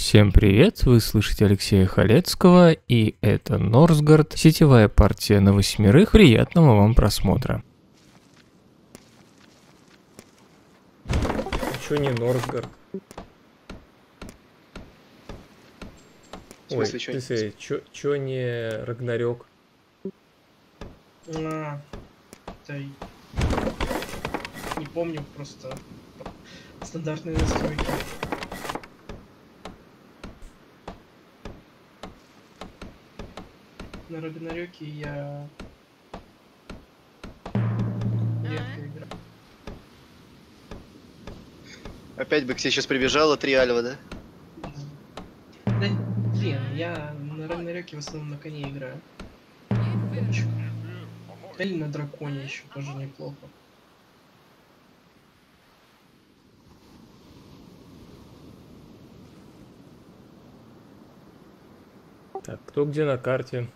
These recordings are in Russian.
Всем привет, вы слышите Алексея Халецкого, и это Норсгард, сетевая партия на 8. Приятного вам просмотра. Чё не Норсгард? В смысле, чё не Рагнарёк? Да, не помню, просто стандартные настройки. На Рагнарёке я редко играю. Опять бы к тебе сейчас прибежала 3 альва, да? Да, блин, я на Рагнарёке в основном на коне играю. Гонщик. Или на драконе еще тоже неплохо. Так, кто где на карте?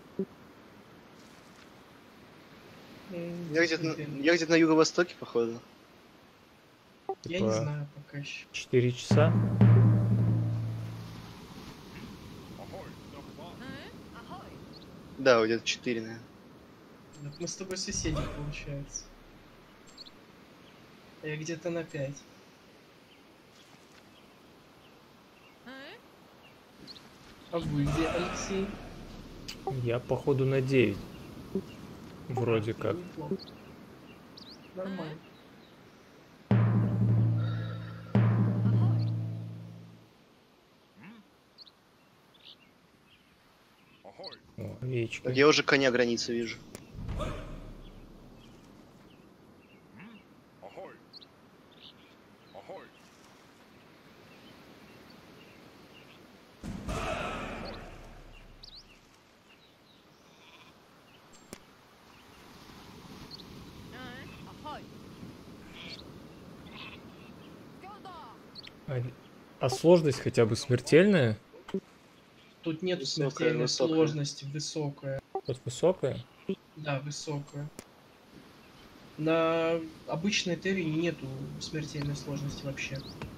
Я где-то на юго-востоке, походу. Я не знаю пока еще. 4 часа? Да, где-то 4, наверное. Мы с тобой соседи, получается. Я где-то на 5. А вы где, Алексей? Я походу на 9. Вроде как. Неплохо. Нормально. О, овечки. Так я уже коня границы вижу. А сложность хотя бы смертельная? Тут нет Высокая, смертельной высокая. сложности, высокая. Вот высокая? Да, высокая. На обычной Терре нету смертельной сложности вообще.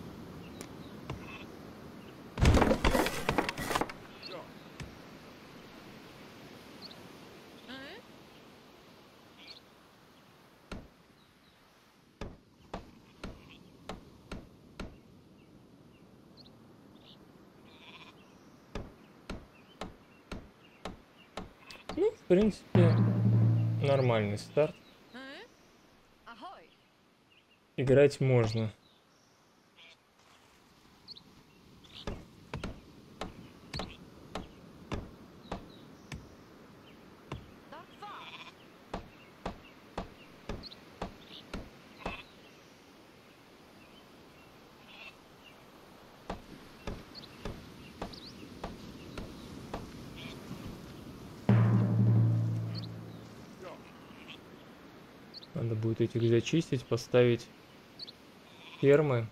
Ну, в принципе, нормальный старт. Играть можно. Надо будет этих зачистить, поставить фермы.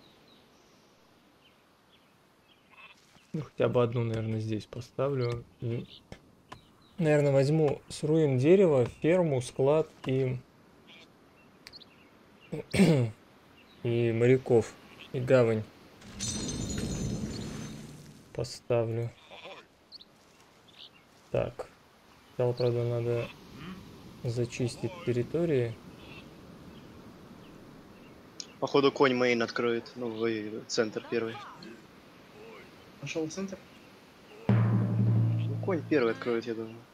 Ну, хотя бы одну, наверное, здесь поставлю. И, наверное, возьму с руин дерева, ферму, склад и моряков, и гавань поставлю. Так. Сначала, правда, надо зачистить территории. Походу конь мейн откроет. Ну, вы центр первый. Пошел в центр. Ну, конь первый откроет, я думаю.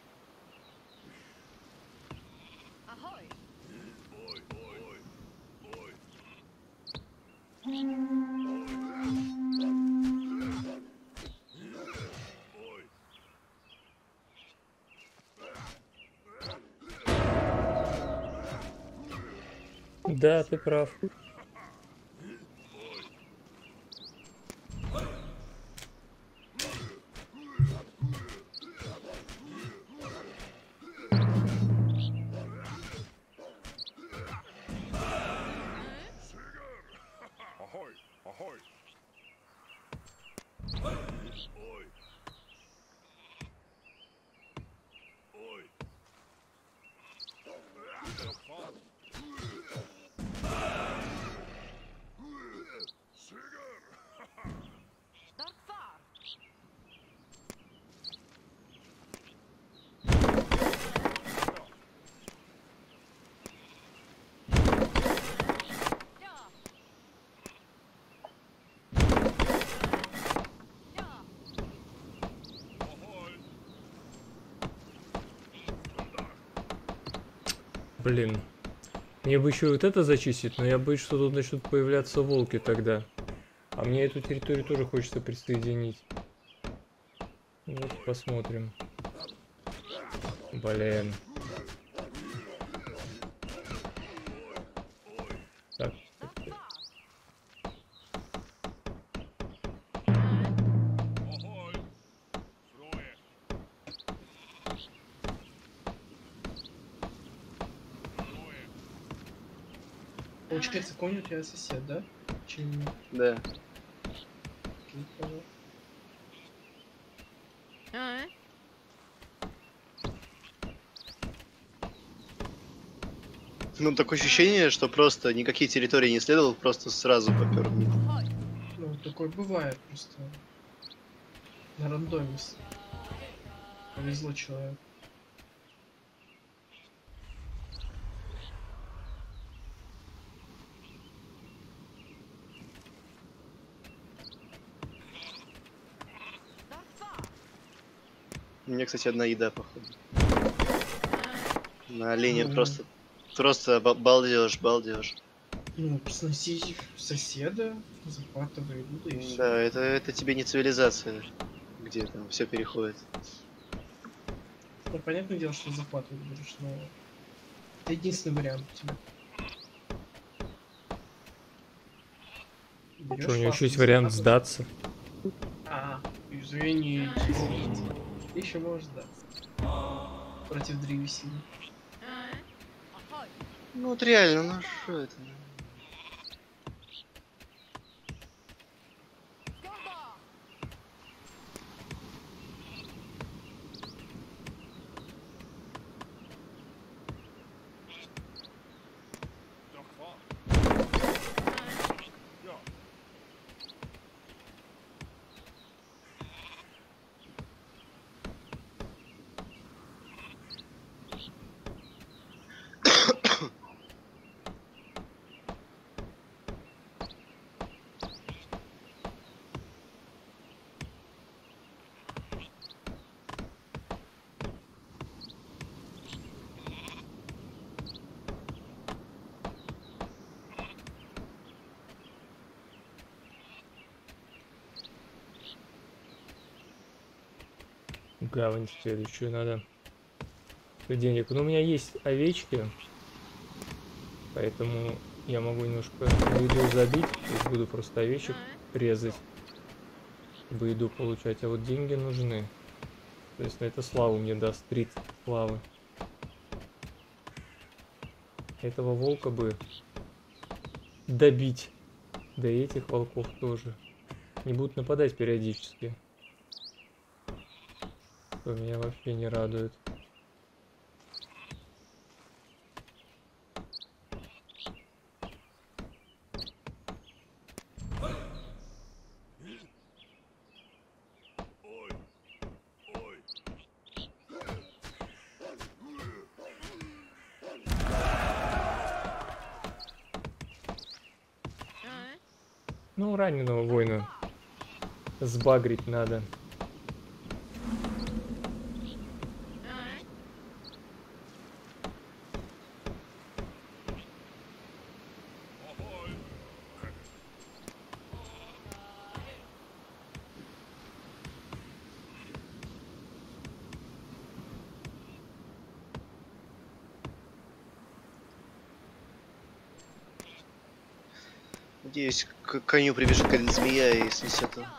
Да, ты прав. Блин. Мне бы еще вот это зачистить, но я боюсь, что тут начнут появляться волки тогда. А мне эту территорию тоже хочется присоединить. Вот посмотрим. Блин. Так. Получается, конь у тебя сосед, да? Чем нет? Да. Окей, понял. Ну, такое ощущение, что просто никакие территории не исследовал, просто сразу попер. Ну, такое бывает просто. На рандоме. Повезло человеку. У меня, кстати, одна еда, походу. На оленя Ну. просто балдеж. Ну, сносить соседа, захватывай еду, да и все. Да, это тебе не цивилизация, где там все переходит. Ну, понятное дело, что захватывать будешь, но это единственный вариант у тебя. Берёшь Что, у него флаг, еще есть вариант захватываешь. сдаться? Извините. Ты еще можешь сдаться. Против древесины. Ну вот реально, ну что это? Гавань следующую надо. Денег. Ну, у меня есть овечки, поэтому я могу немножко на еду забить. То есть буду просто овечек резать, чтобы еду получать. А вот деньги нужны. То есть на это славу мне даст 30 славы. Этого волка бы добить. Да и этих волков тоже. Не будут нападать периодически. Что меня вообще не радует. Ну, раненого воина сбагрить надо. Надеюсь, к коню прибежит какая-нибудь змея и снесет его.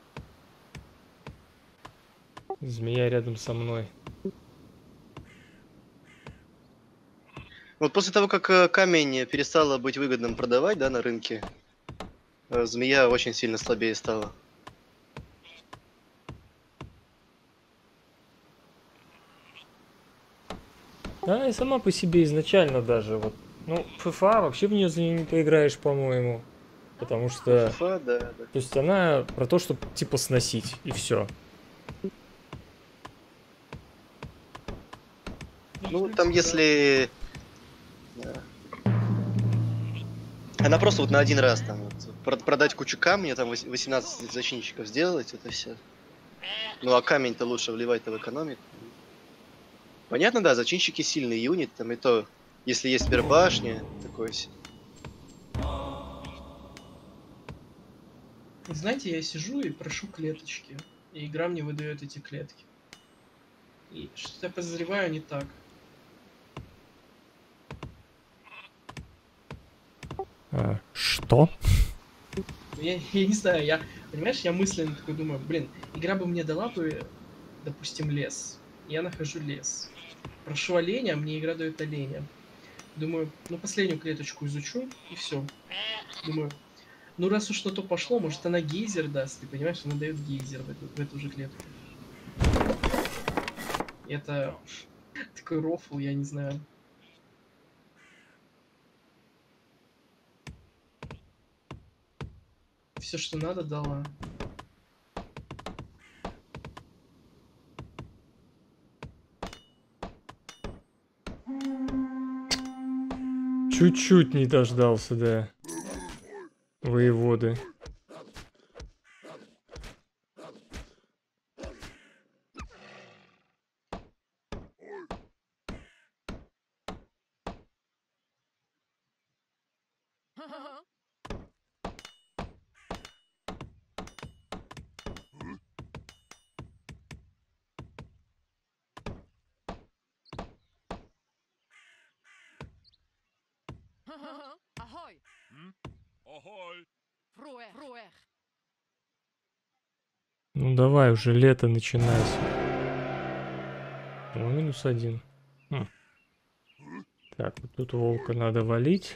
Змея рядом со мной. Вот после того, как камень перестало быть выгодным продавать, да, на рынке, змея очень сильно слабее стала. Да, и сама по себе изначально даже вот. Ну, ФФА вообще в нее не поиграешь, по-моему. Потому что... ФФА, да, да. То есть она про то, чтобы типа сносить, и все. Ну, там если... Она просто вот на один раз там вот, продать кучу камня, там 18 зачинщиков сделать, это все. Ну а камень-то лучше вливать-то в экономику. Понятно, да, зачинщики сильный юнит, там и то Если есть теперь башня, такой Знаете, я сижу и прошу клеточки, и игра мне выдает эти клетки. И что-то я подозреваю не так. Что? Я не знаю, понимаешь, я мысленно такой думаю, блин, игра бы мне дала бы, допустим, лес. Я нахожу лес. Прошу оленя, а мне игра дает оленя. Думаю, ну последнюю клеточку изучу, и все. Думаю, ну раз уж на то пошло, может она гейзер даст, ты понимаешь, она дает гейзер в эту же клетку. И это такой рофл, я не знаю. Все, что надо, дала. Чуть-чуть не дождался, да. Воеводы. Ahoy! Ahoy! Froeg! Ну давай уже, лето начинается. О, -1. Так, вот тут волка надо валить.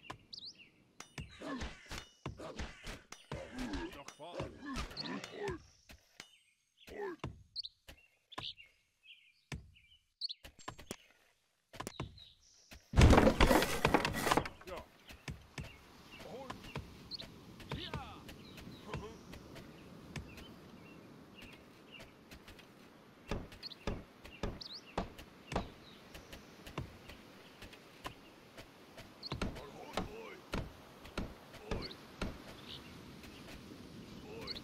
Nog wat? Ja. Ahoy! Ja! Ahoy! Ahoy! Ahoy!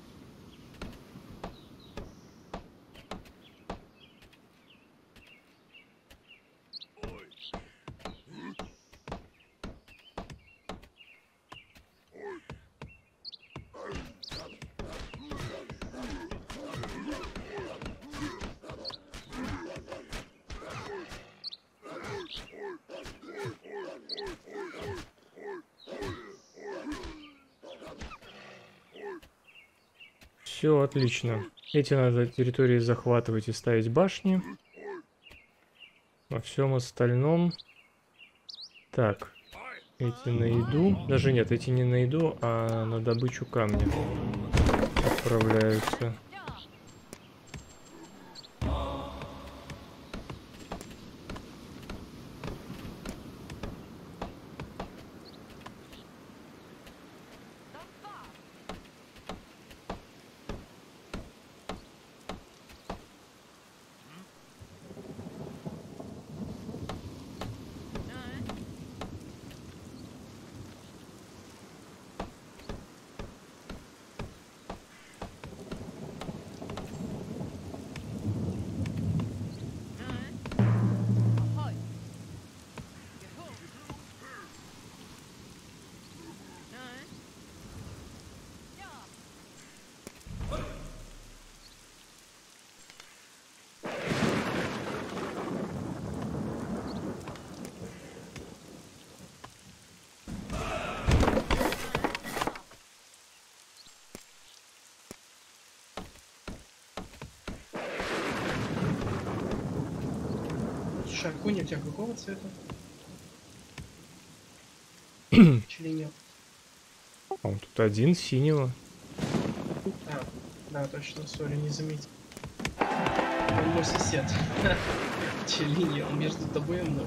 Ahoy! Все отлично. Эти надо территории захватывать и ставить башни. Во всем остальном... Так, эти на еду. Даже нет, эти не на еду, а на добычу камня отправляются. Ahoy! Слушай, а конь у тебя какого цвета? Или нет? А он тут один синего. А, да, точно, сори, не заметил. Он мой сосед. Челини, он между тобой и мной.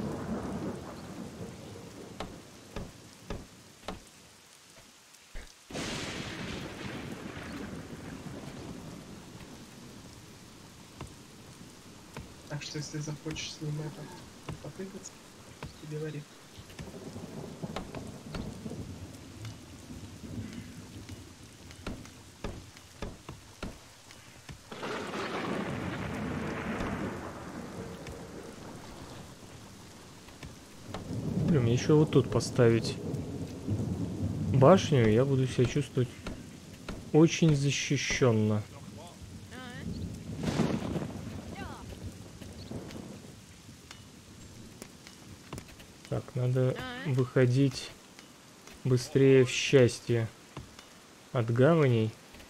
Так что если захочешь с ним это потыкаться, тебе говори. мне еще вот тут поставить башню, и я буду себя чувствовать очень защищенно. Так, надо выходить быстрее в счастье от гаваней.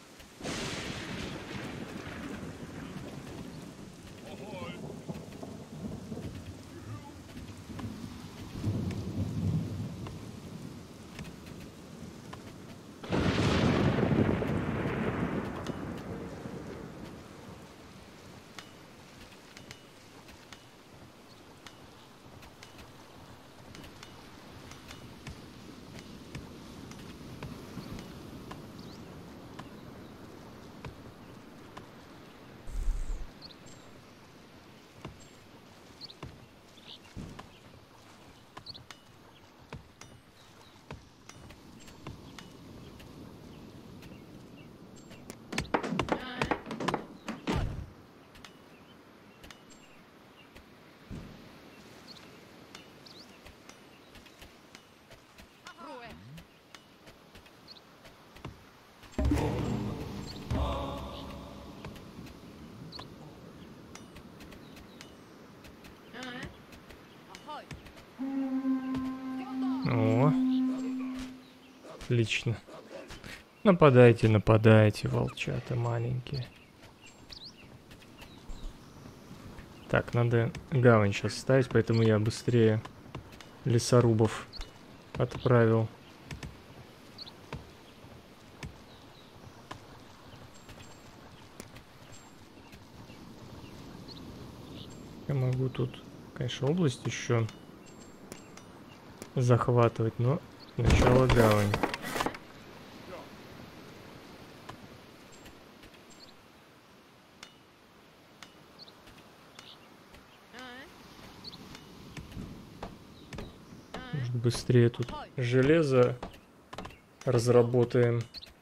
Руэ. Ахой. О, отлично. Нападайте, нападайте, волчата маленькие. Так, надо гавань сейчас ставить, поэтому я быстрее лесорубов отправил. Я могу тут, конечно, область еще захватывать, но сначала гавань. Может, быстрее тут железо разработаем.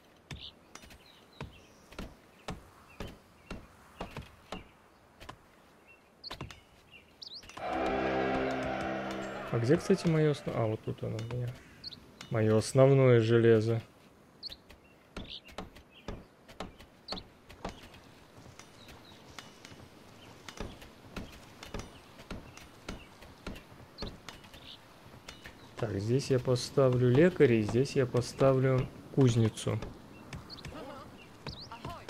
А где, кстати, мое основное... А, вот тут оно у меня. Мое основное железо. Так, здесь я поставлю лекарей, здесь я поставлю кузницу. Ахой.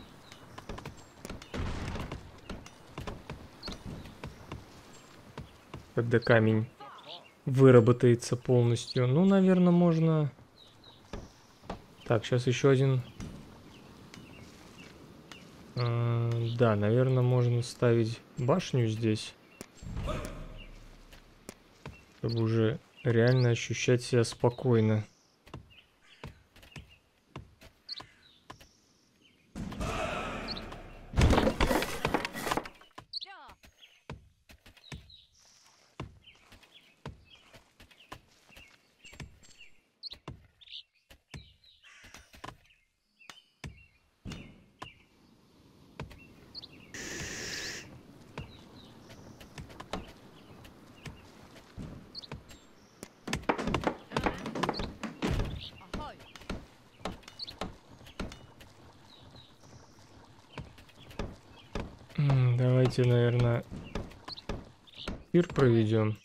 Когда камень выработается полностью. Ну, наверное, можно... Так, сейчас еще один... Да, наверное, можно ставить башню здесь. Чтобы уже реально ощущать себя спокойно. Я. Ахой. Давайте, наверное, пир проведем.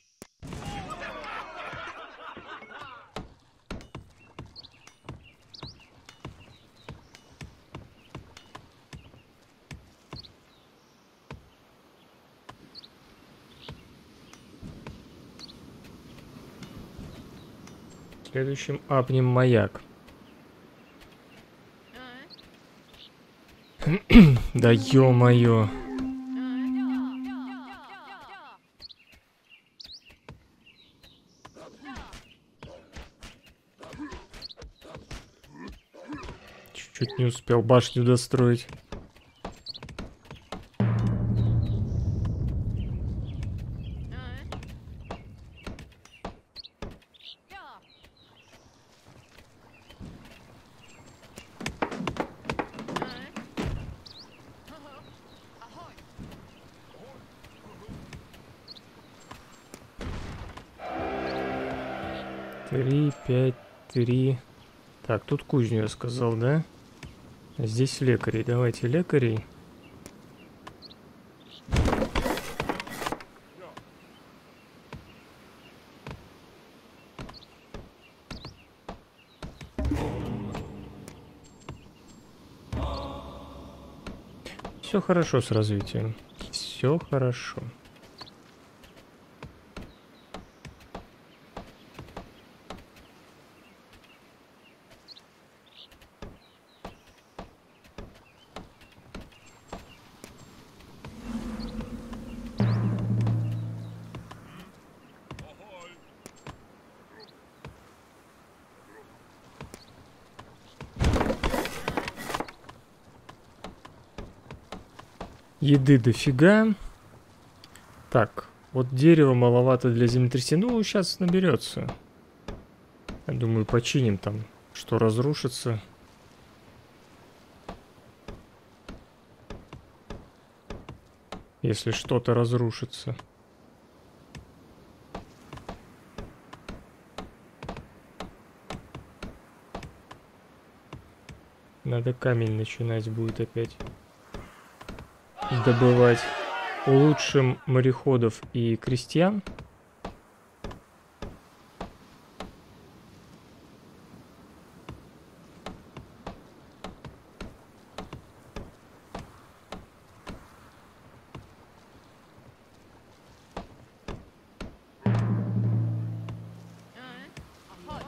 Следующим апнем маяк. Да ё-моё. Чуть-чуть не успел башню достроить. 3, 5, 3. Так, тут кузню я сказал, да? А здесь лекарей. Давайте лекарей. Все хорошо с развитием. Все хорошо. Еды дофига. Так, вот дерева маловато для землетрясения. Ну, сейчас наберется. Я думаю, починим там, что разрушится. Если что-то разрушится. Надо камень начинать будет опять добывать. Улучшим мореходов и крестьян. Ahoy.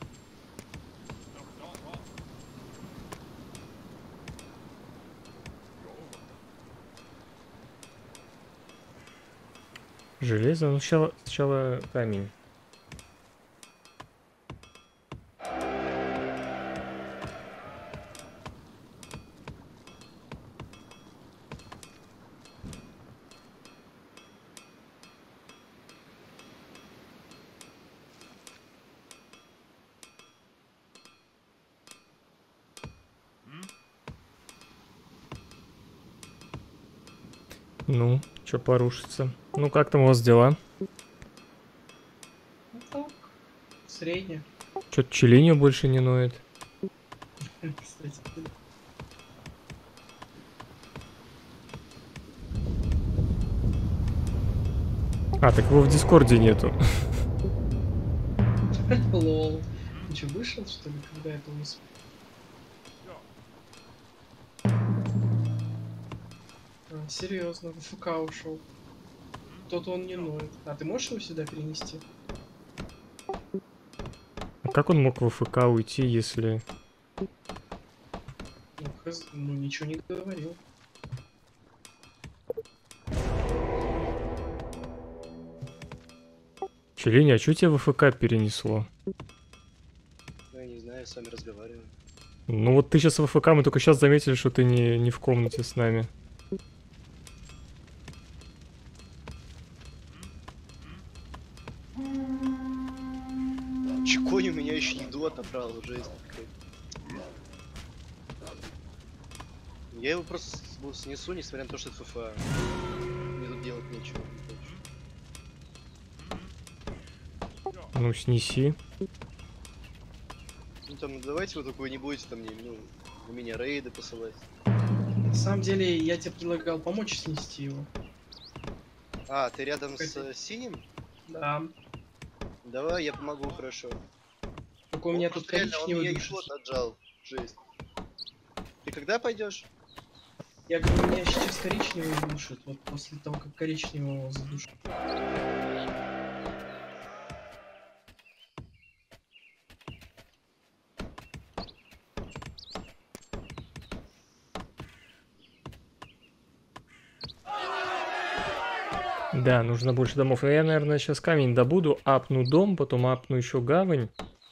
Железо, ну сначала камень. Ну, что порушится? Ну, как там у вас дела? Ну так, средне. Что-то челенью больше не ноет. Кстати. А, так его в Дискорде нету. Лол. Ты что, вышел, что ли, когда это успел? Серьезно, в ФК ушел. Тот он не ноет. А ты можешь его сюда перенести? А как он мог в АФК уйти, если... Ну, ну ничего не говорил. Челень, а что тебя в АФК перенесло? Ну, я не знаю, с вами разговариваю. Ну вот ты сейчас в АФК, мы только сейчас заметили, что ты не в комнате с нами. Чеконь у меня еще еду отобрал, жесть какая. Я его просто снесу, несмотря на то, что это ФФА. Мне тут делать нечего. Ну, снеси. Ну там, давайте вы такое не будете там, ну, на меня рейды посылать. На самом деле, я тебе предлагал помочь снести его. А, ты рядом с синим? Да. Давай, я помогу, хорошо. Только у меня тут Реально, он коричневый меня душит. ишот отжал. Жесть. Ты когда пойдешь? Я говорю, меня сейчас коричневый душит. Вот после того, как коричневого задушит. Да, нужно больше домов. Но я, наверное, сейчас камень добуду, апну дом, потом апну еще гавань.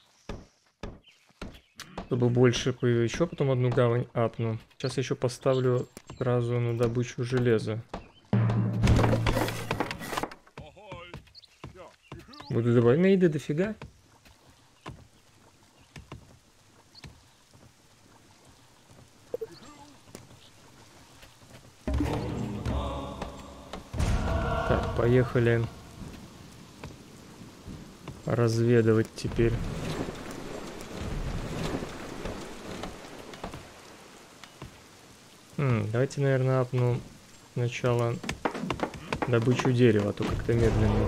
Чтобы больше еще потом одну гавань апну. Сейчас еще поставлю сразу на добычу железа. Буду добавить. У меня еды дофига. Так, поехали. разведывать теперь. Давайте, наверное, апну сначала добычу дерева, а то как-то медленно.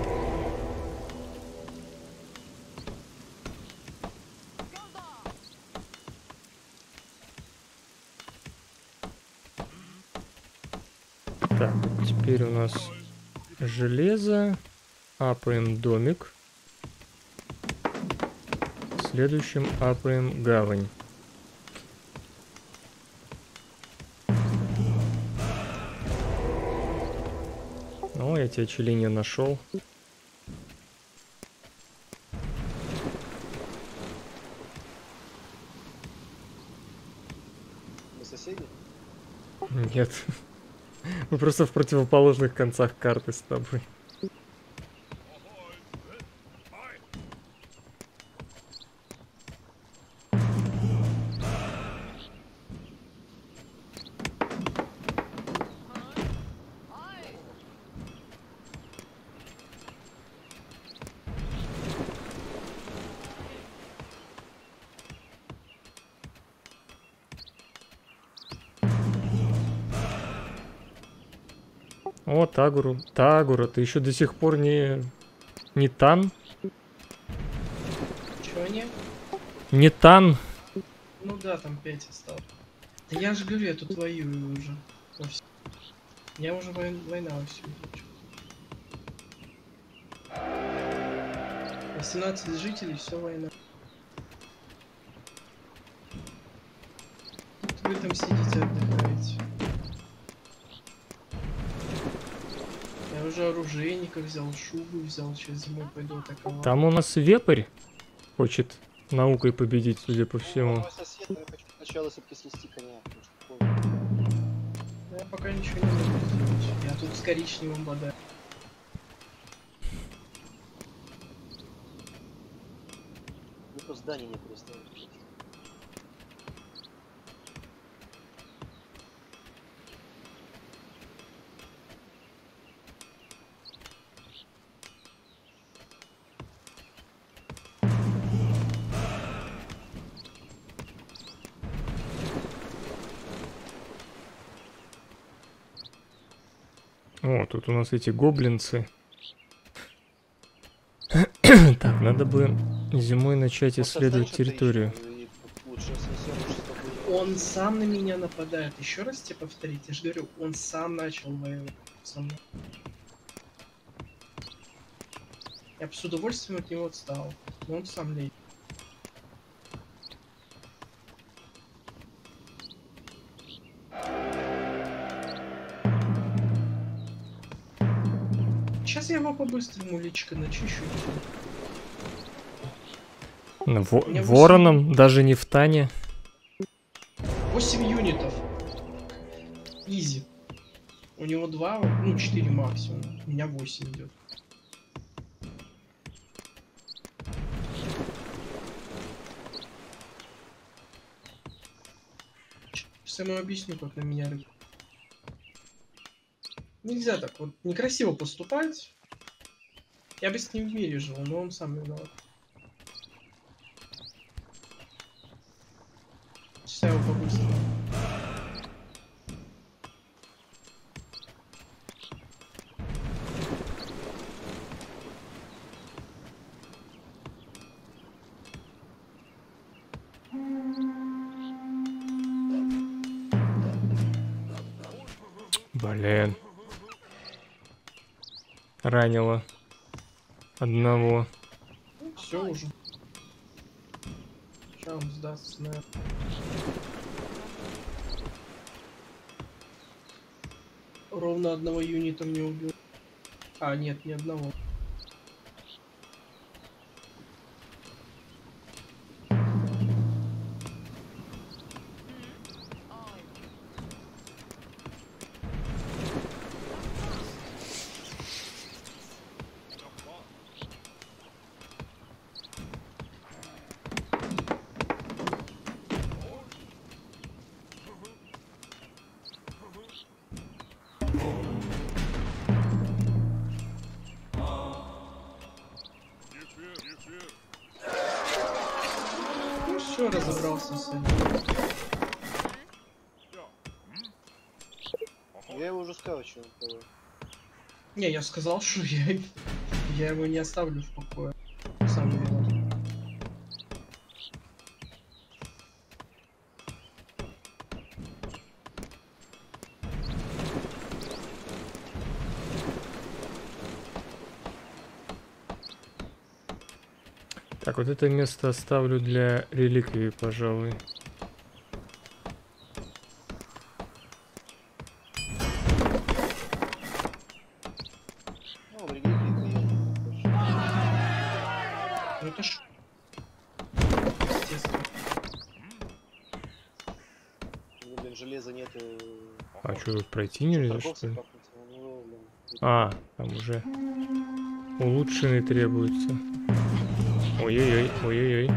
Так, теперь у нас железо. Апаем домик. Следующим апаем гавань. О, я тебя, Челиния, нашел. Мы соседи? Нет. Мы просто в противоположных концах карты с тобой. О, Тагуру. Тагура, ты еще до сих пор не Тан? Чего не? Не Тан? Ну да, там 5 осталось. Да я же говорю, я тут воюю уже. Вовсю. Я уже война вовсю. 18 жителей, все война. Тут вы там сидите, отдыхаете. Я уже оружейника взял, шубу взял, сейчас зимой пойду атаковать. Там у нас вепрь хочет наукой победить, судя по всему. Мой сосед, но я хочу сначала все-таки снести коня. потому что Но я пока ничего не могу сделать. Я тут с коричневым бодаю. Ну просто здание не переставить. О, тут у нас эти гоблинцы. Так, надо бы зимой начать исследовать территорию. Лучше снесем, лучше с тобой. Он сам на меня нападает. Еще раз тебе повторить, я же говорю, он сам начал воевать со мной. Я бы с удовольствием от него отстал, но он сам лезет. Сейчас я его по-быстрому личико начищу и всё. У меня Вороном, даже не в Тане. 8 юнитов. Изи. У него 2, ну 4 максимум. У меня 8 идет. Сейчас я ему объясню, как на меня рык. Нельзя так вот некрасиво поступать. Я бы с ним в мире жил, но он сам виноват. Сейчас я его по-быстрому. Блин. Ранило одного. Ну, все уже. Сейчас он сдастся, наверное. Ровно одного юнита мне убил. А, нет, ни одного. хорошо разобрался с этим. Я его уже скаучил. того. Не, я сказал, что я его не оставлю в покое. Сам виноват. Так, вот это место оставлю для реликвии, пожалуй. Ну, в религии Ну это ж... Естественно. блин, железа нет. А что, тут пройти нельзя, что Торговцев ли? как-нибудь, ну, блин. А, там уже улучшенный требуется. Ой-ой-ой, ой-ой-ой.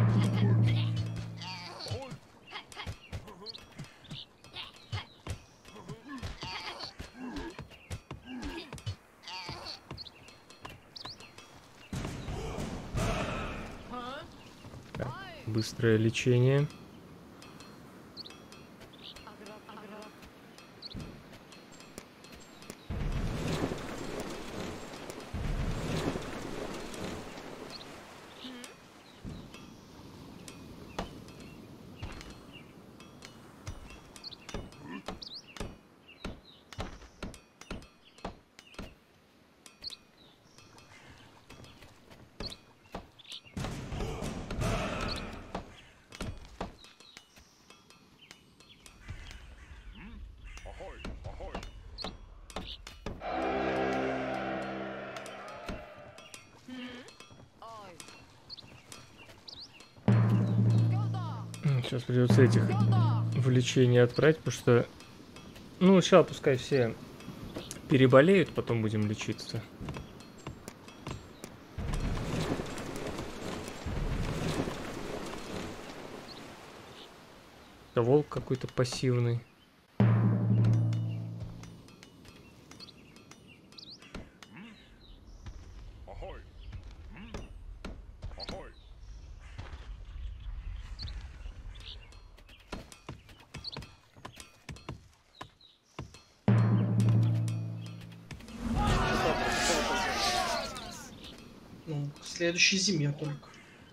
Так, быстрое лечение. Сейчас придется этих в лечение отправить, потому что... Ну, сейчас пускай все переболеют, потом будем лечиться. Да, волк какой-то пассивный. Ну, в следующей зиме только.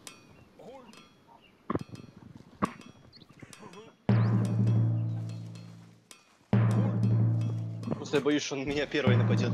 Просто я боюсь, что он на меня первый нападет.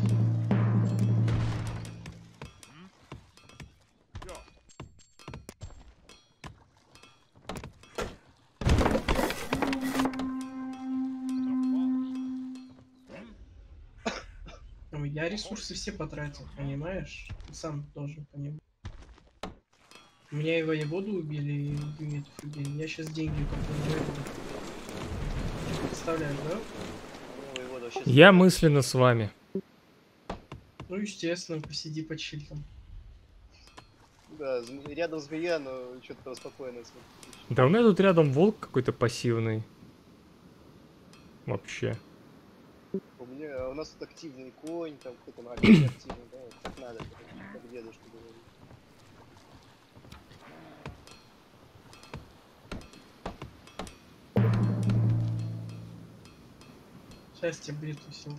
Ну, я ресурсы все потратил, понимаешь? Ты сам должен понимать. Меня и воеводу убили, и Юнитов убили. Я сейчас деньги копаю на воеводу. Представляешь, да? Ну, его вообще Я мысленно с вами. Ну, естественно, посиди под щитом. Да, рядом змея, но что-то там спокойно. Смотри. Да у меня тут рядом волк какой-то пассивный. Вообще. У нас тут активный конь, там какой-то активный, да, вот так надо, короче, как дедушка говорит. Сейчас тебе бритву сел.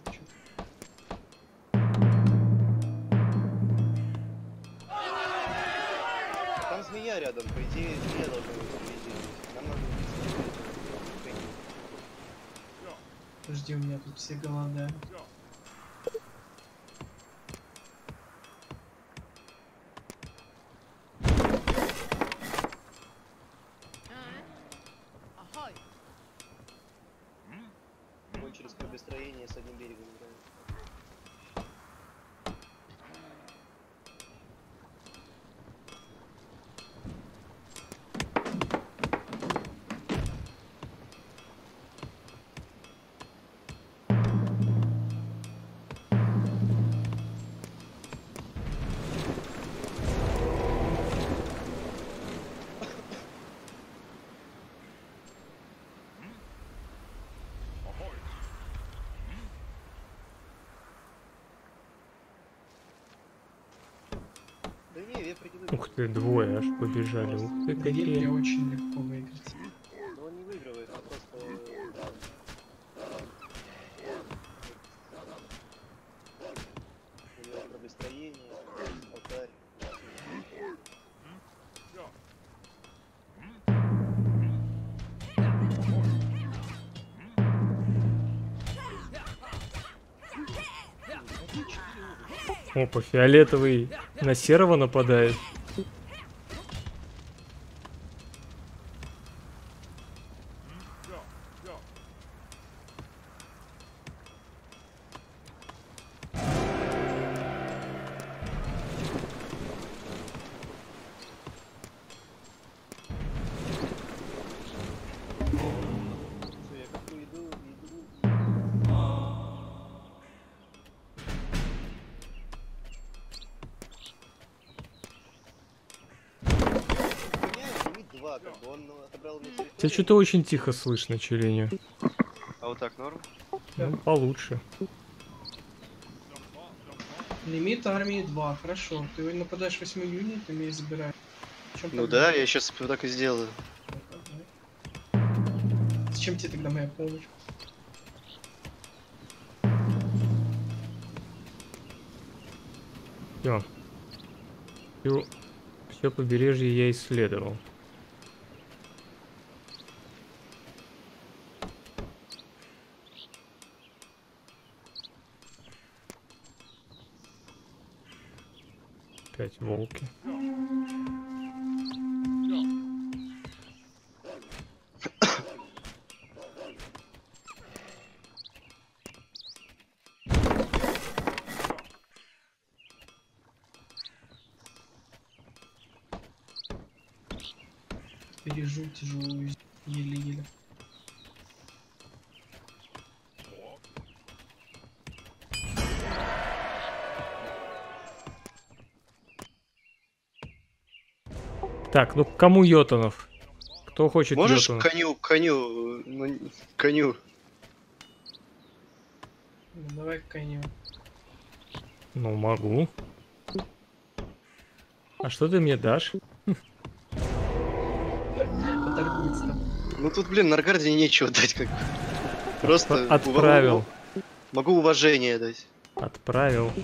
Там змея рядом, по идее, змея должна быть впереди. Нам надо убить змею. Подожди, у меня тут все голодают. Ahoy! Конь через кругостроение с одним берегом играет. Не, вепрь не выигрывает. Ух ты, двое аж побежали. Ух ты, Вепря какие. очень легко выиграть. Но он не выигрывает, а просто... У него пробестроение, алтарь. Опа, фиолетовый на серого нападает. Всё, я как-то иду. Гоняет, лимит 2, как бы он отобрал у меня Тебя территорию. что-то очень тихо слышно, Челеню. А вот так норм? Ну, получше. Лимит армии 2, хорошо. Ты нападаешь 8 юнитами и забираешь. В чём Ну проблема? да, я сейчас так и сделаю. Зачем тебе тогда моя помощь? Все. Все побережье я исследовал. Опять волки. Бережу тяжелую еле-еле. Так, ну кому йотунов? Кто хочет Можешь йотунов? коню. Ну, давай к коню. Ну, могу. А что ты мне дашь? Поторгуется там. Ну тут, блин, Наргарде нечего дать, как бы. Просто Отправил. могу уважение дать. Отправил.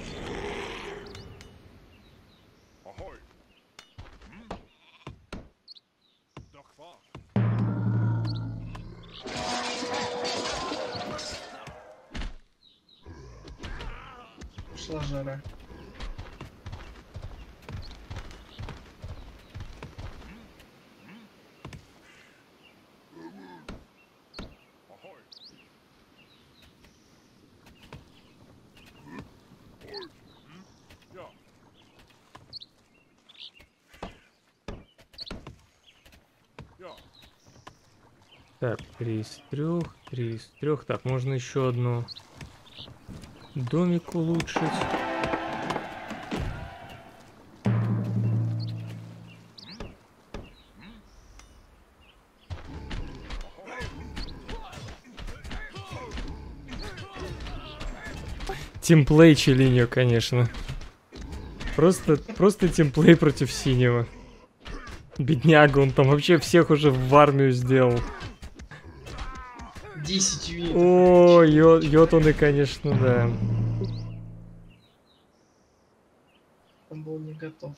Ahoy! Doch fort! Пошла жара. Ahoy! Ja. Ja. Так, 3 из 3, 3 из 3. Так, можно еще одну домик улучшить. Тимплей Челиньо, конечно. Просто тимплей против синего. Бедняга, он там вообще всех уже в армию сделал. 10 юнитов. О, йотуны, конечно, да. Он был не готов.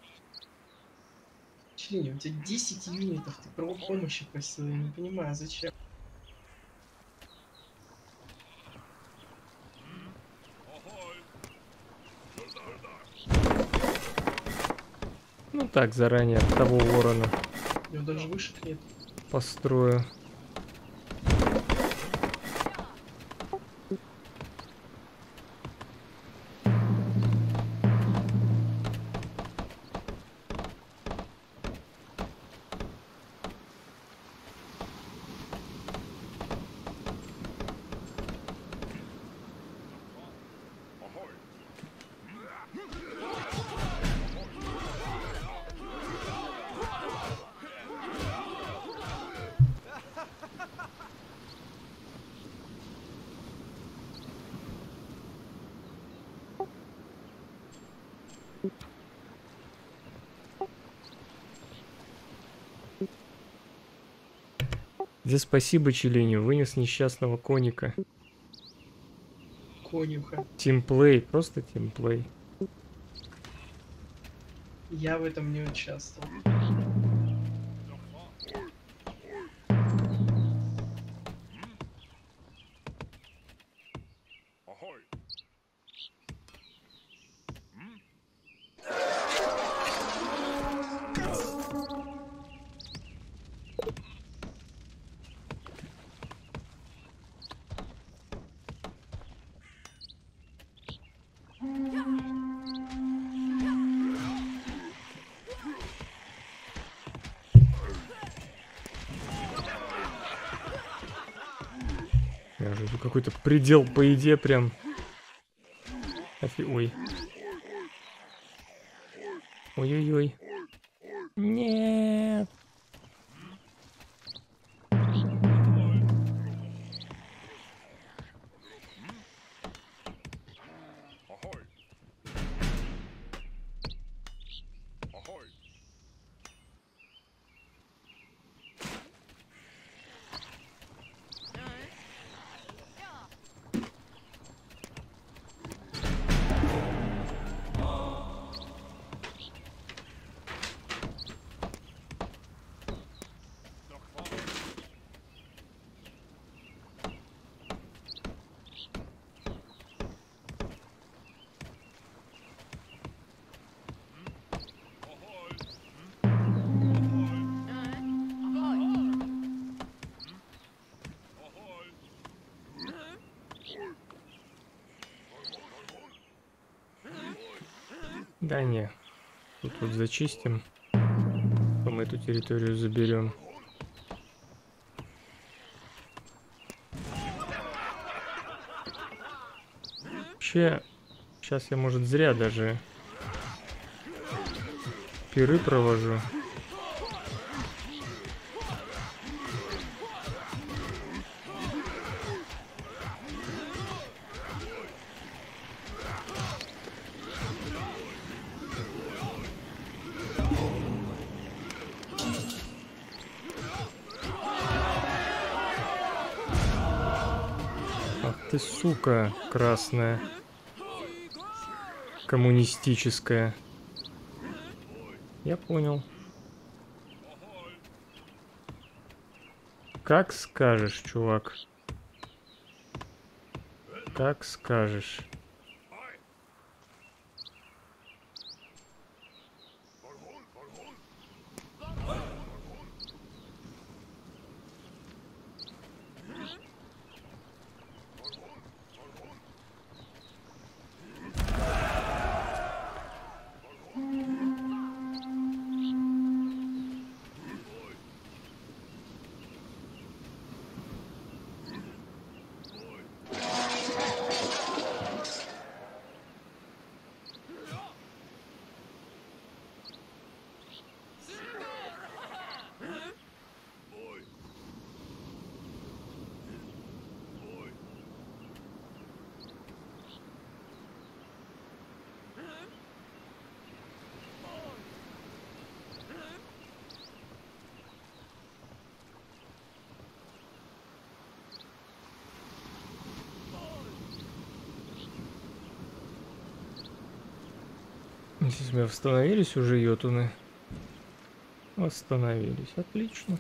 Члени, у тебя 10 юнитов, ты про помощи просил, я не понимаю, зачем. Ahoy! Ну так, заранее от того ворона У него даже вышек нет. построю. Ahoy! Где спасибо Челеню, вынес несчастного коника. Конюха. Тимплей, просто тимплей. Я в этом не участвовал. Ahoy! Я же тут какой-то предел по еде прям. Ой. Ой-ой-ой. Нет. Ahoy! Ahoy! Да не. Тут вот зачистим. Потом эту территорию заберем. Вообще, сейчас я, может, зря даже пиры провожу. Ах ты, сука, красная. Коммунистическая. Я понял. Как скажешь, чувак. Как скажешь. Здесь мы восстановились уже, йотуны. Восстановились. Отлично.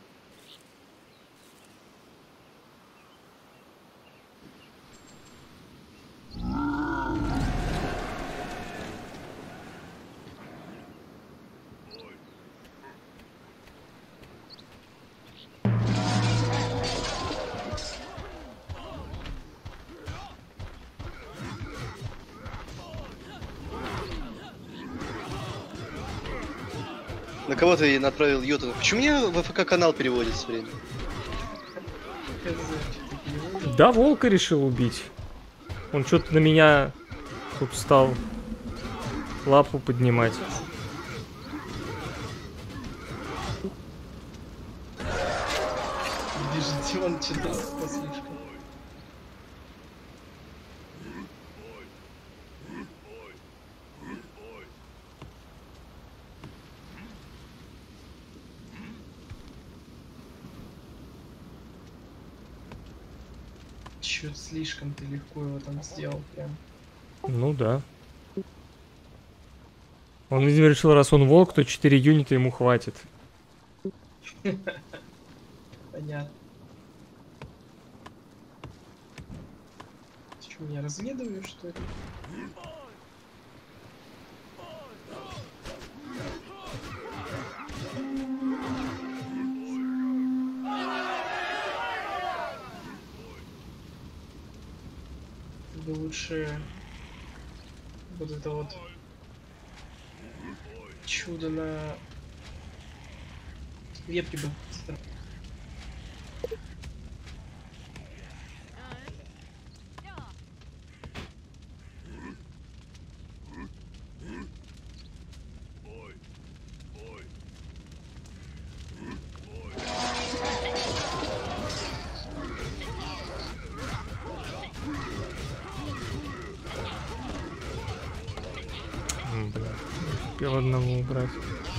На кого ты направил йотун? Почему мне в АФК канал переводит все время? Хз, что-то переводит. Да, волка решил убить. Он что-то на меня тут стал лапу поднимать. Бежите, он что-то слишком. Чё-то слишком ты легко его там сделал прям. Ну да. Он, видимо, решил, раз он волк, то 4 юнита ему хватит. Понятно. Ты что, меня разведываешь, что ли? Бы лучше вот это вот чудо на ветке бы. Бля. Успел одного убрать.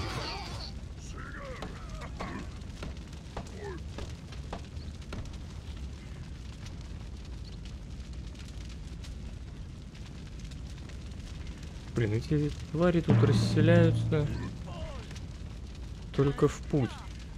Блин, эти твари тут расселяются только в путь.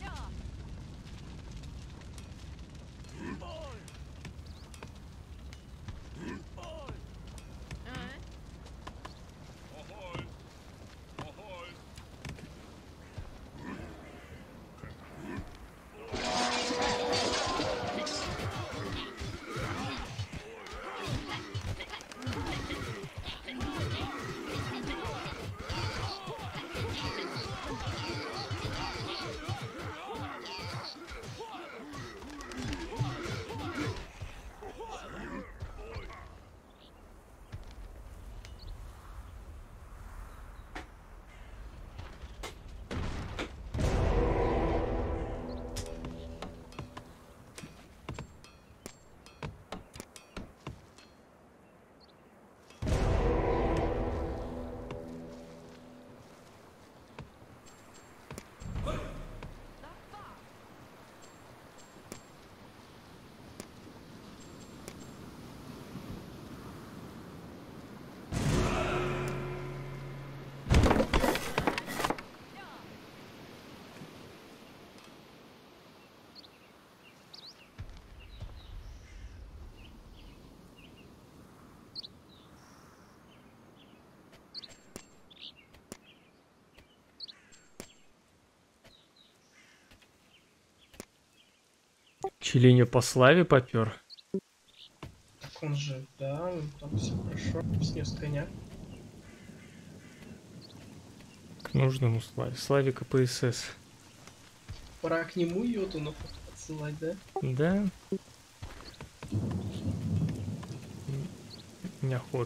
Челиня по славе попер. Так он же, да, там все хорошо. Снес коня. К нужному славе. Славе КПСС. Пора к нему йотунов отсылать, да? Да. Неохота.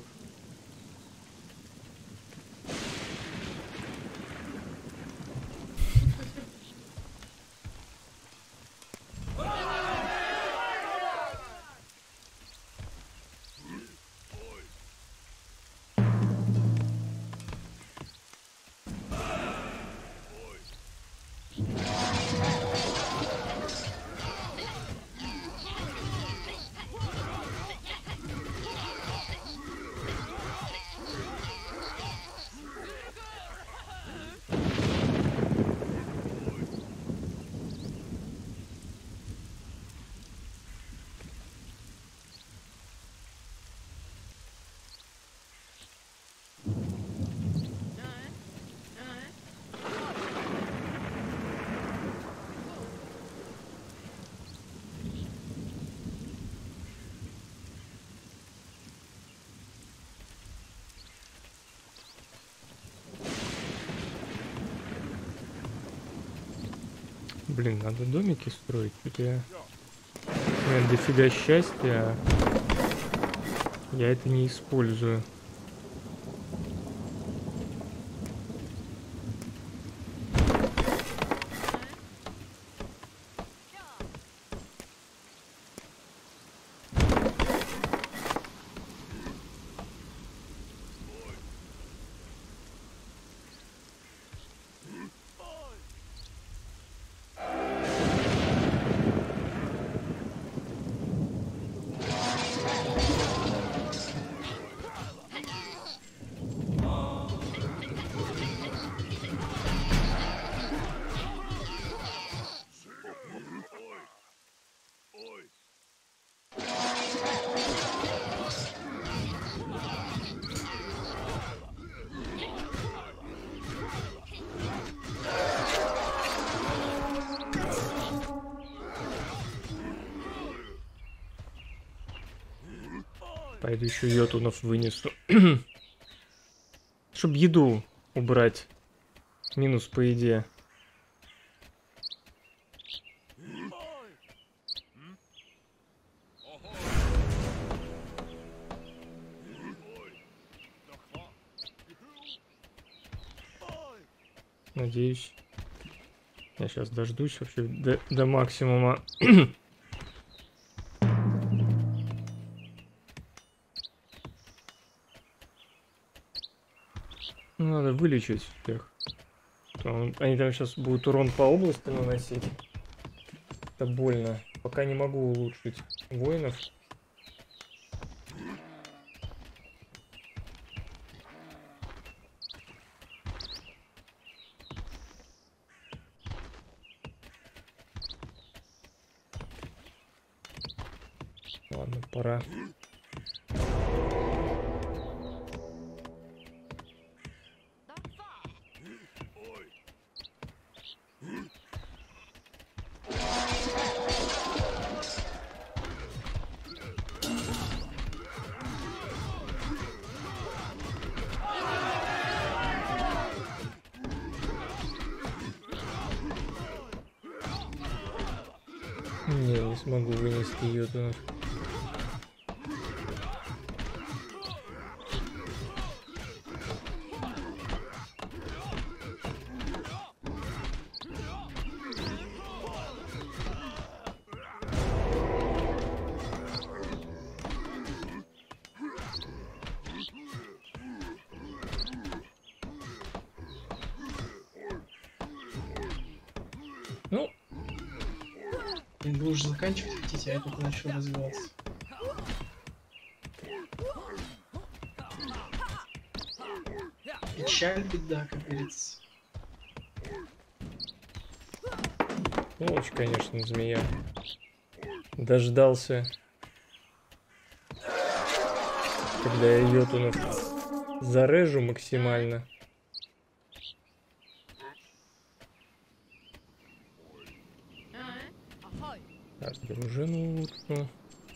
Блин, надо домики строить. Тут я... У меня дофига счастья, а я это не использую. Пойду еще йотунов вынесу. Чтоб еду убрать. Минус по еде. Надеюсь. Я сейчас дождусь вообще до максимума. Надо вылечить всех. Они там сейчас будут урон по области наносить. Это больно. Пока не могу улучшить воинов. Ладно, пора. Не смогу вынести ее туда. Ну, Вы уже заканчивать хотите, а я только начал развиваться. Печаль, беда, как говорится. сволочь, конечно, змея. Дождался, когда я йотунов зарежу максимально. Ahoy! Так, дружину лучше.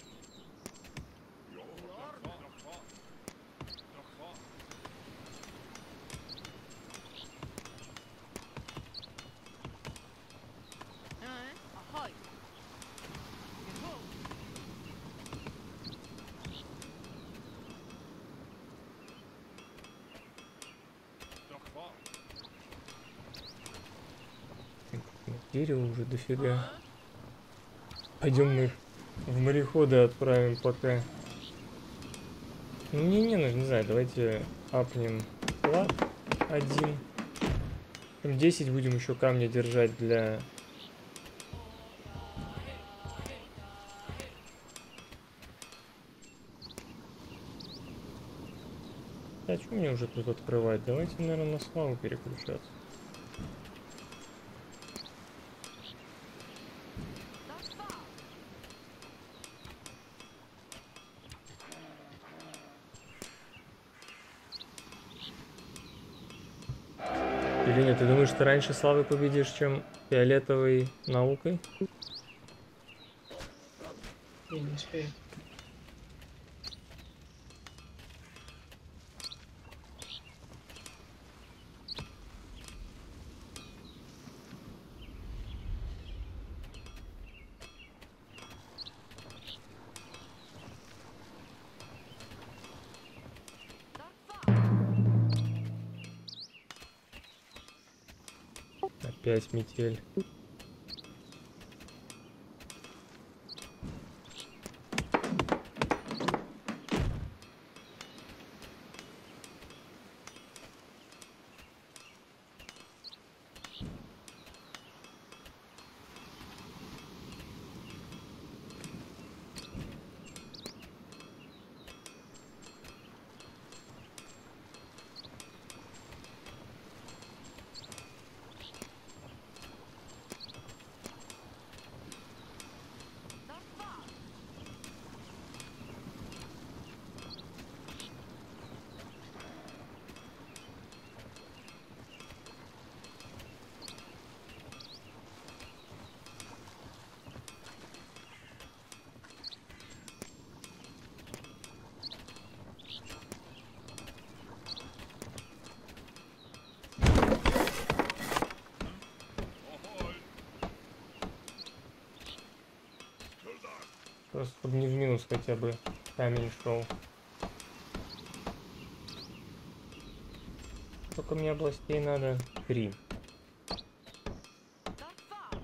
Ahoy! Дерево уже дофига. Пойдем мы в мореходы отправим пока. Ну, мне не нужно, не знаю, давайте апнем клад один. 10 будем еще камня держать для... А что мне уже тут открывать? Давайте, наверное, на славу переключаться. Или нет, ты думаешь, ты раньше славы победишь, чем фиолетовой наукой? Я не успею. Опять метель. Просто чтобы не в минус хотя бы камень шел. Сколько мне областей надо? 3. Not far.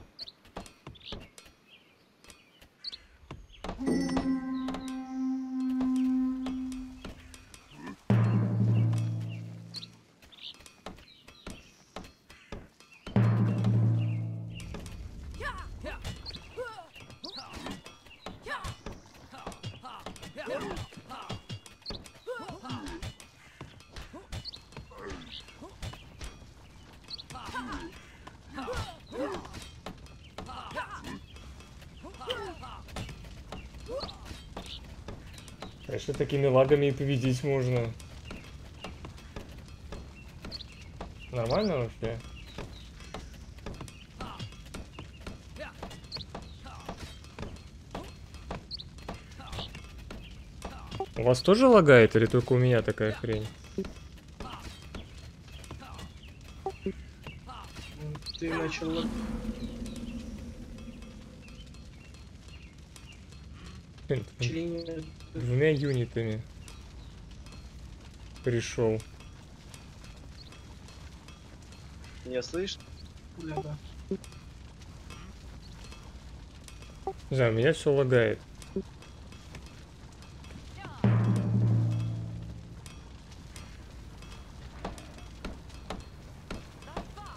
Конечно, такими лагами и победить можно. Нормально вообще? У вас тоже лагает или только у меня такая хрень? Ты начал... Блин, ты Членение... двумя юнитами пришел. Меня слышишь? Да. Не знаю, у меня все лагает. Not far.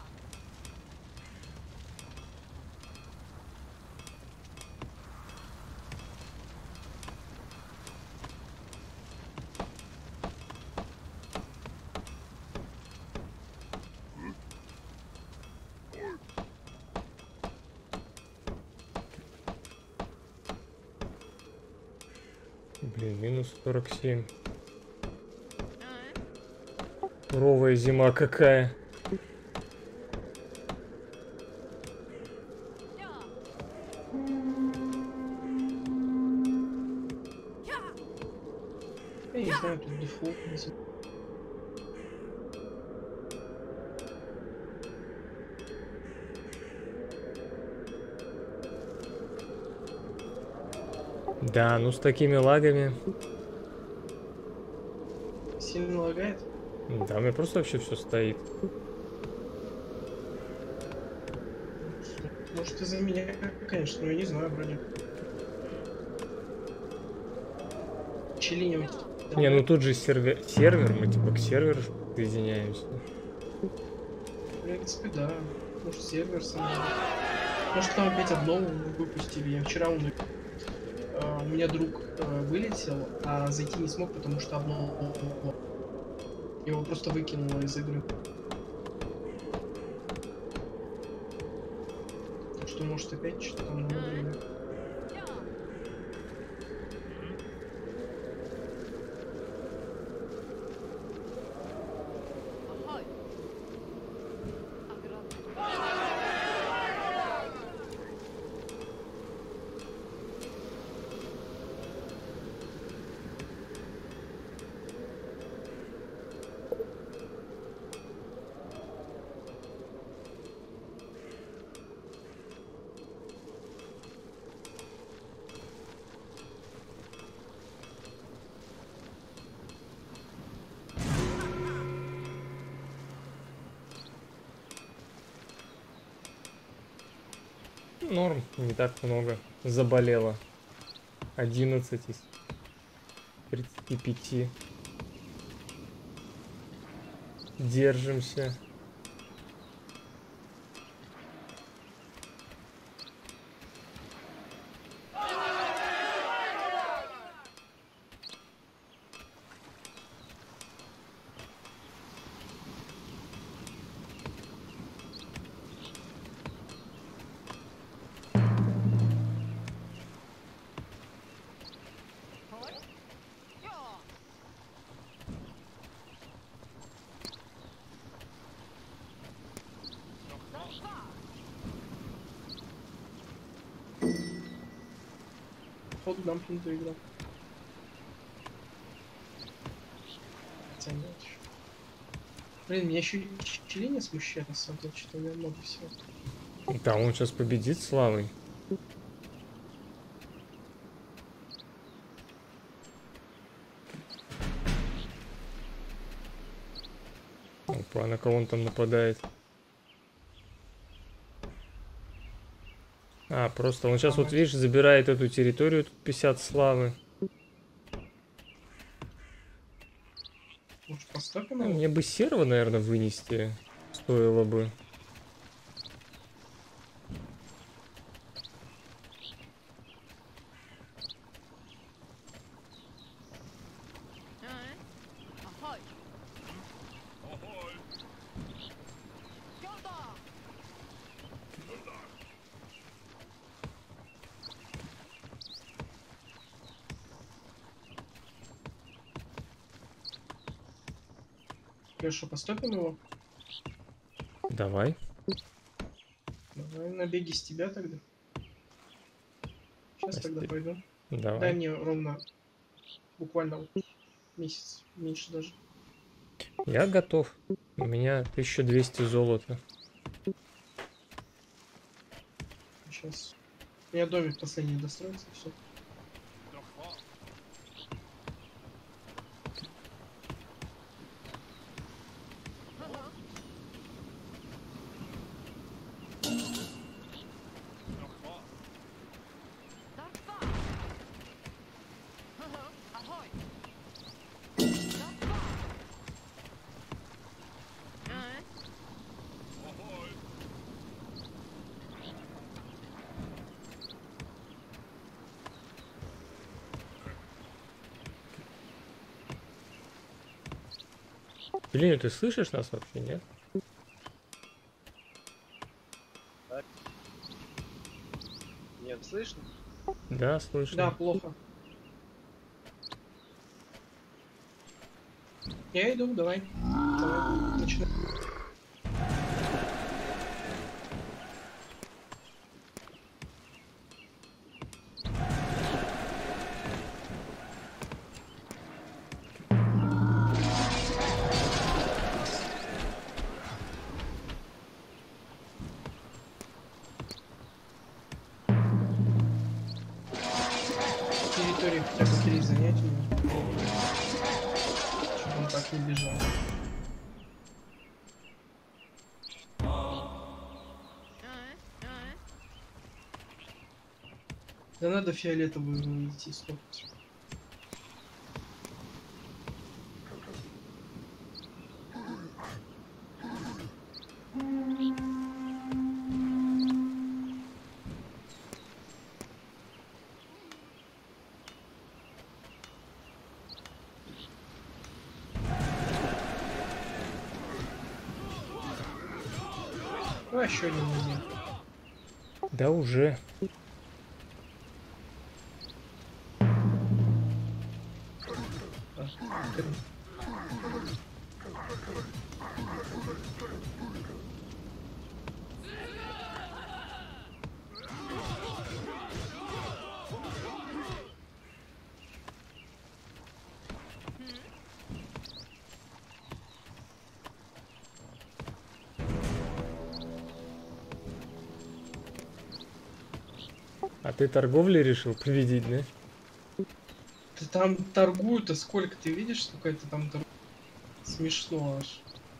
Блин, минус 47. Суровая зима какая. Я не знаю, тут дефолт. Да, ну с такими лагами. Сильно лагает? Да, у меня просто вообще все стоит. Может из-за меня, конечно, но я не знаю, вроде. Челине. Не, ну тут же сервер, мы типа к серверу присоединяемся. В принципе, да. Может сервер сам. Может там опять обнову выпустили. Я вчера у меня друг вылетел, а зайти не смог, потому что обнову. Его просто выкинуло из игры. Так что может опять что-то там обновили. Ahoy. Огромный. Норм, не так много. Заболело. 11 из 35. Держимся. Ahoy. Yeah. Not far. Походу дамплинг доиграл. Хотя нет еще. Блин, меня еще Челине смущает, на самом деле, что у меня много всего. Да, он сейчас победит Славой. Опа, на кого он там нападает? А, просто он сейчас, вот видишь, забирает эту территорию, тут 50 славы. Может, поступим Ну, его? мне бы серого, наверное, вынести стоило бы. Ahoy! Ahoy! Yoda! Леша, поступим его? Давай. Давай набеги с тебя тогда. Сейчас тогда Спасибо. пойду. Дай Давай. мне ровно, буквально вот месяц, меньше даже. Я готов. У меня 1200 золота. Сейчас. У меня домик последний достроится, все. Doch wahr. Doch wahr. Das war's! Ahoy! Das war's! Ahoy! Блин, ты слышишь нас вообще, нет? Нет, слышно? Да, слышно. Да, плохо. Я иду, давай. Давай, начинай. Территорию хотя бы 3 занять у него. Чтобы он так не бежал. Да надо фиолетовую идти, стоп. Ну, еще один момент. Да уже. А ты торговли решил победить, да? Ты там торгуют-то сколько? Ты видишь, сколько это там торгуют? Смешно аж.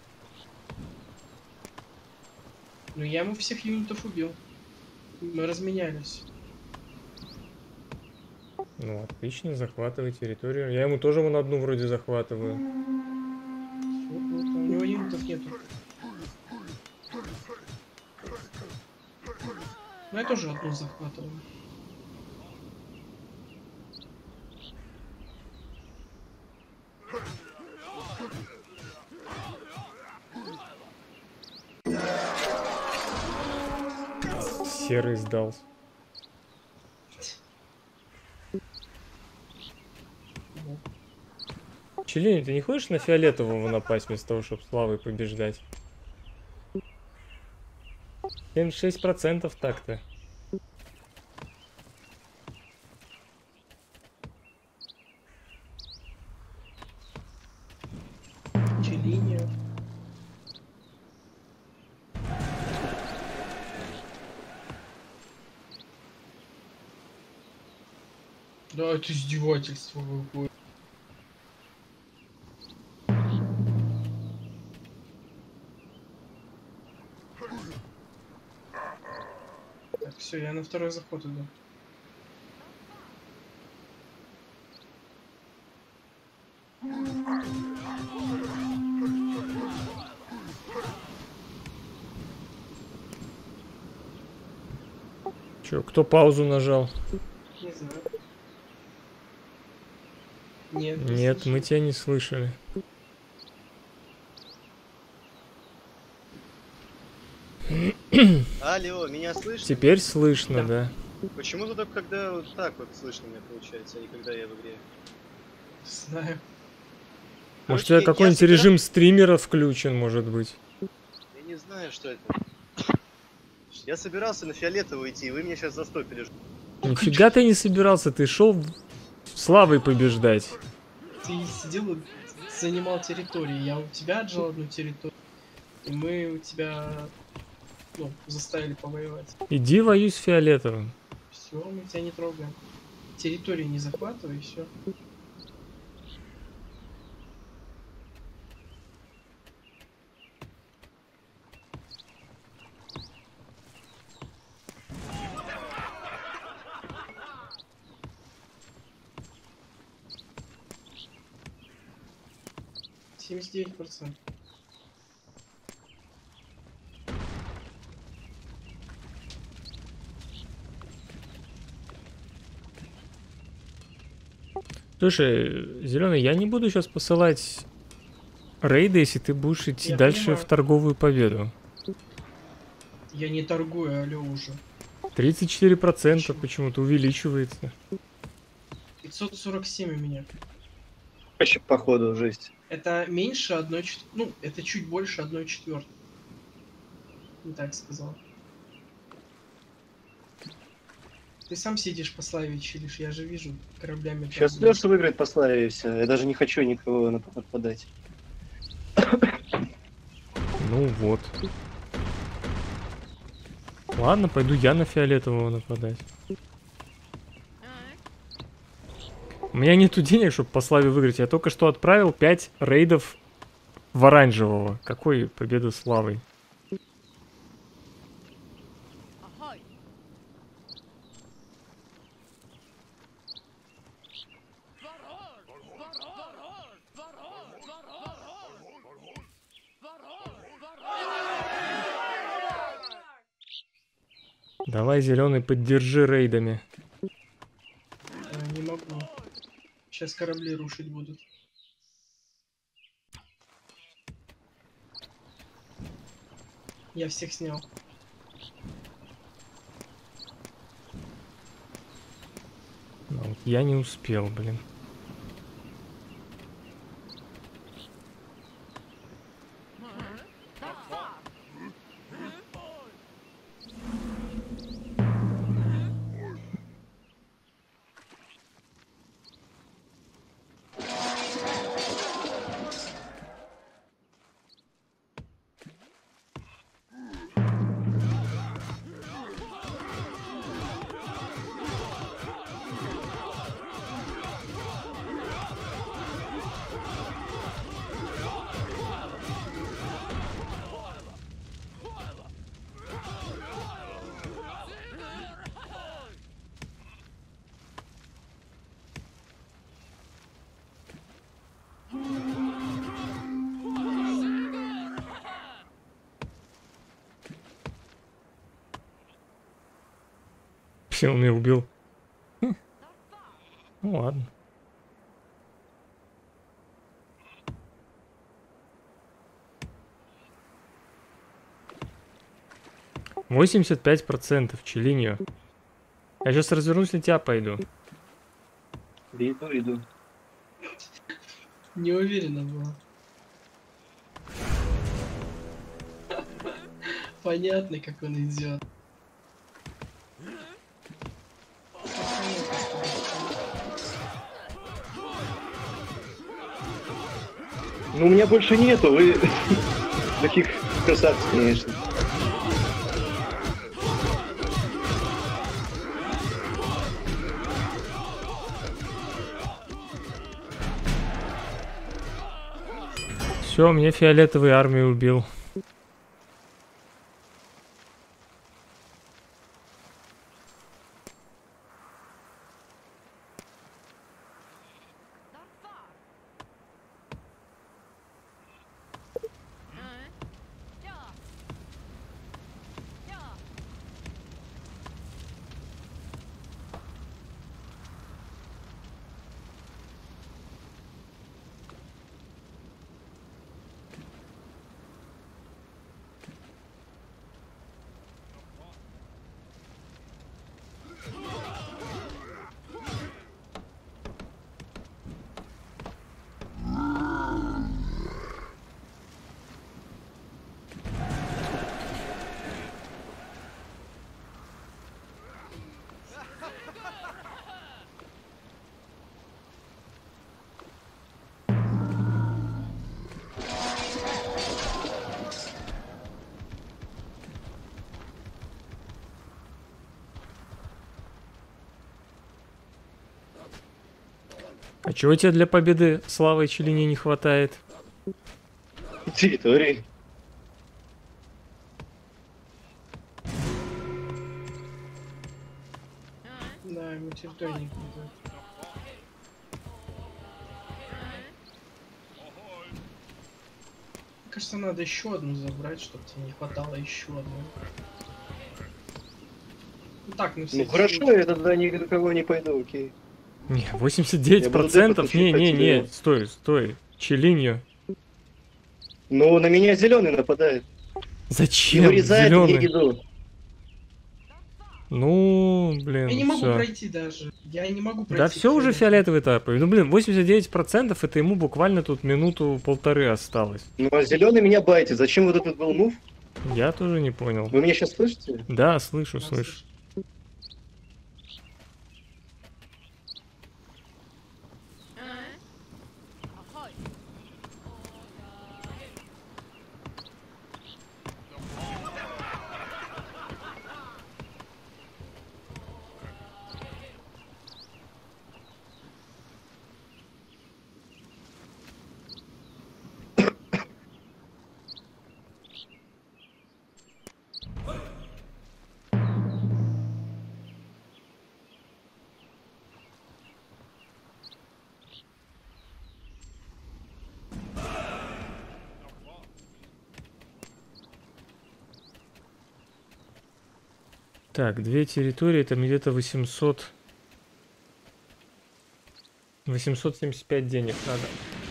Ну я ему всех юнитов убил. Мы разменялись. Ну, отлично, захватывай территорию. Я ему тоже вон одну вроде захватываю. Вот, а у него юнитов нету. Ну я тоже одну захватываю. Серый сдался. Челень, ты не хочешь на фиолетового напасть вместо того, чтобы славой побеждать? 76% так-то. Челиния. Да, это издевательство какое. Все, я на второй заход иду. Чё, кто паузу нажал? Не знаю. Нет, не Нет, слышу. мы тебя не слышали. Алло, меня слышно? Теперь слышно, Да. да. Почему-то только когда вот так вот слышно меня получается, а не когда я в игре. Знаю. Может, у Короче, тебя я какой-нибудь собираюсь- режим стримера включен, может быть? Я не знаю, что это. Я собирался на фиолетовую идти, вы меня сейчас застопили. Нифига ты не собирался, ты шел славой побеждать. Ты сидел и занимал территории. Я у тебя отжал одну территорию. И мы у тебя, ну, заставили повоевать. Иди воюй с фиолетовым. Все, мы тебя не трогаем. Территории не захватывай, и все. Семьдесят 79%. Слушай, Зеленый, я не буду сейчас посылать рейды, если ты будешь идти Я дальше понимаю. в торговую победу. Я не торгую, алло уже. 34% почему-то увеличивается. 547 у меня. Вообще, походу, жесть. Это меньше 1/4. Ну, это чуть больше 1/4. Не так сказал. Ты сам сидишь по славе чилишь, я же вижу кораблями. Сейчас торгуешь. Леша выиграет по славе и все. Я даже не хочу никого нападать. Ну вот. Ладно, пойду я на фиолетового нападать. У меня нету денег, чтобы по славе выиграть. Я только что отправил 5 рейдов в оранжевого. Какой победа славой? Ahoy! Давай, зеленый, поддержи рейдами. Не могу. Сейчас корабли рушить будут. Я всех снял. Ну, вот я не успел, блин. Все, он меня убил. Ну ладно. %85% Челинью. Я сейчас развернусь, на тебя пойду. Иду. Не уверена была. Понятно, как он идет. Ну, у меня больше нету, вы таких красавцев, конечно. Все, мне фиолетовый армию убил. А чего тебе для победы славы Челине не хватает? Территории. Да, ему территории не хватает. Мне кажется, надо еще одну забрать, чтобы тебе не хватало еще одной. Ну так, ну Ну хорошо, я тогда ни до кого не пойду, окей. Не, Я буду 89%? тупо Не, читать стой. Челинью. Ну, на меня зеленый нападает. И Зачем? вырезает мне Зеленый. еду. Ну, блин, Я не могу всё. пройти даже. Я не могу пройти. Да все уже фиолетовый тапает. Ну, блин, 89% это ему буквально тут минуту-полторы осталось. Ну, а зеленый меня байтит. Зачем вот этот был мув? Я тоже не понял. Вы меня сейчас слышите? Да, слышу. Ahoy. Так, две территории, там где-то 875 денег надо.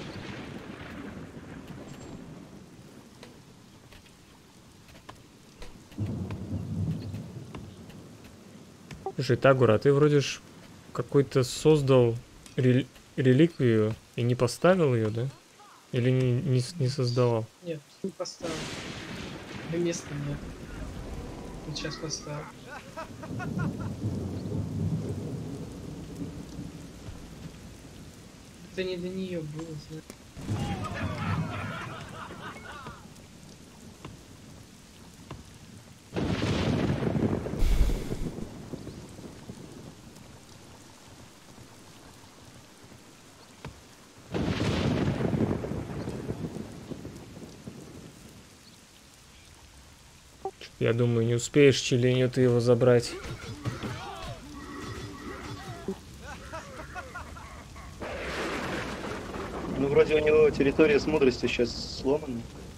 Слушай, Тагура, ты вроде ж какой-то создал реликвию и не поставил ее, да? Или не создавал? Нет, не поставил. Да места нет. Вот сейчас поставил. Это не для нее было, знаешь. Я думаю, не успеешь Челеню ты его забрать. Ну, вроде у него территория с мудростью сейчас сломана.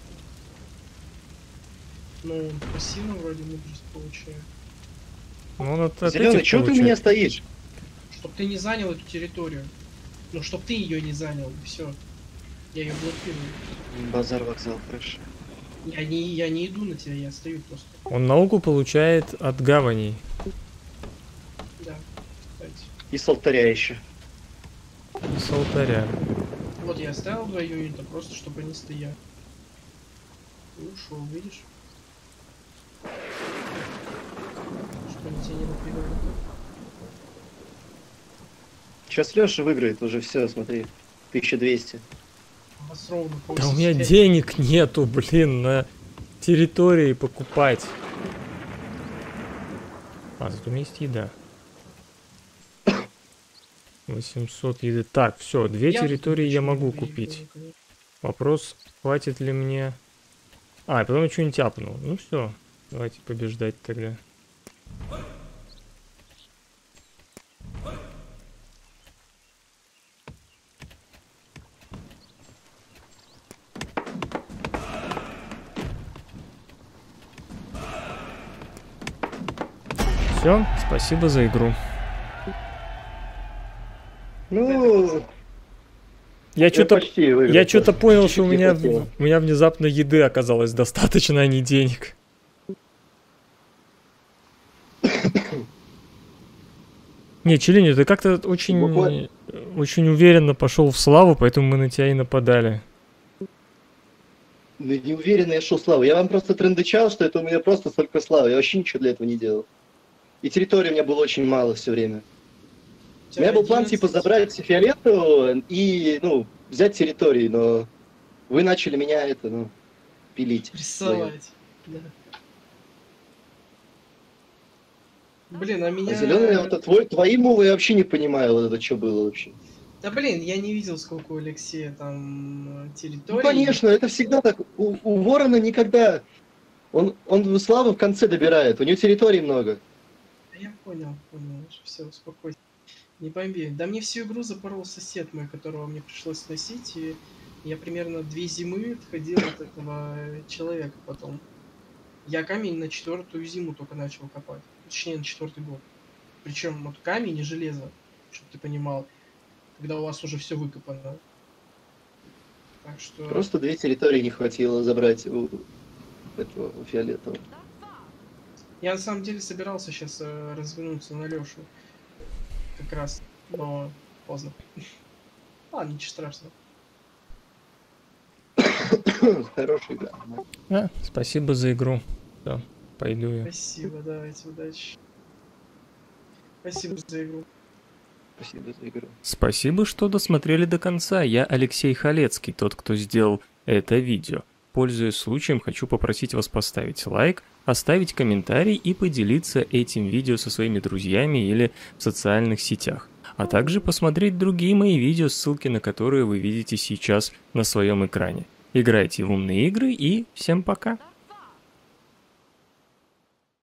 Ну, он пассивно вроде мудрость получает. Ну, он от Зеленый, этих чего ты у получает. меня стоишь? Чтоб ты не занял эту территорию. Ну, чтоб ты ее не занял, все. Я ее блокирую. Базар вокзал, хорошо. Я не иду на тебя, я стою просто. Он науку получает от гаваней. Да, кстати. И с алтаря еще. И с алтаря. Вот я оставил 2 юнита, просто чтобы они стояли. И ушел, видишь? Что они тебя не напрягали. Сейчас Леша выиграет уже все, смотри. 1200. У вас ровно по Да у меня 85. денег нету, блин, на территории покупать. А, зато у меня есть еда. 800 еды. Так, все, две Я тут территории я ничего не могу выигрываю, купить. конечно. Вопрос, хватит ли мне... А, и потом я что-нибудь тяпнул. Ну все, давайте побеждать тогда. Все, спасибо за игру. Ну, Я что-то почти выиграл. Я что-то тоже. понял, Чуть-чуть что у не меня, хватило. у меня внезапно еды оказалось достаточно, а не денег. Не, Челини, ты как-то очень, Буквально. очень уверенно пошел в славу, поэтому мы на тебя и нападали. Ну, не уверен, я шел славу. Я вам просто трендычал, что это у меня просто столько славы. Я вообще ничего для этого не делал. И территории у меня было очень мало все время. У меня был план, типа, забрать фиолетового и, ну, взять территории, но вы начали меня это, ну, пилить. Прессовать. Да. Блин, а меня... А зеленый, вот твои мувы я вообще не понимаю, вот это что было вообще. Да блин, я не видел, сколько у Алексея там территорий. Ну, конечно, это всегда так. У Ворона никогда... Он славу в конце добирает, у него территорий много. Да я понял, все, успокойся. Не бомби. Да мне всю игру запорол сосед мой, которого мне пришлось сносить, и я примерно 2 зимы отходил от этого человека потом. Я камень на 4-ю зиму только начал копать. Точнее, на 4-й год. Причем вот камень и железо, чтобы ты понимал, когда у вас уже все выкопано. Так что... Просто 2 территории не хватило забрать у этого, у фиолетового. Я на самом деле собирался сейчас развернуться на Лешу. Как раз, но поздно. Ладно, ничего страшного. Хорошая игра. Спасибо за игру. Да, пойду я. Спасибо, давайте, удачи. Спасибо за игру. Спасибо за игру. Спасибо, что досмотрели до конца. Я Алексей Халецкий, тот, кто сделал это видео. Пользуясь случаем, хочу попросить вас поставить лайк, оставить комментарий и поделиться этим видео со своими друзьями или в социальных сетях. А также посмотреть другие мои видео, ссылки на которые вы видите сейчас на своем экране. Играйте в умные игры и всем пока!